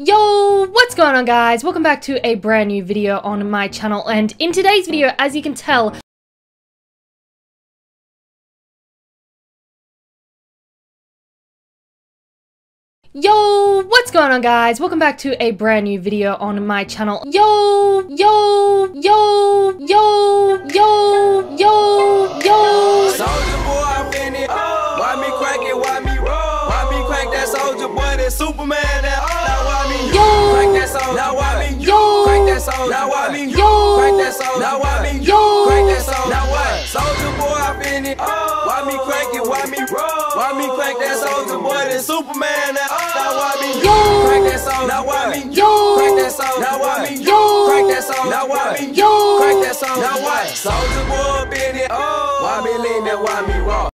Yo, what's going on guys? Welcome back to a brand new video on my channel, and in today's video, as you can tell, Yo, what's going on guys? Welcome back to a brand new video on my channel. Yo, Soulja Boy, I'm in it. Why me crack it? Why me roll? Why me crack that Soulja Boy? That Superman? That now why me crack that Soulja? Now why me crack that Soulja? Now why me crack that Soulja? Now why me crack that Soulja? Now what? Soulja Boy, I'm in it. Why me crack it? Why me roll? Why me crack that Soulja Boy? That Superman? That now why me crack that Soulja? Now why me crack that Soulja? Now why me crack that Soulja? Now why me crack that Soulja? Now what? Soulja Boy, I'm in it. Why me lean that? Why me raw?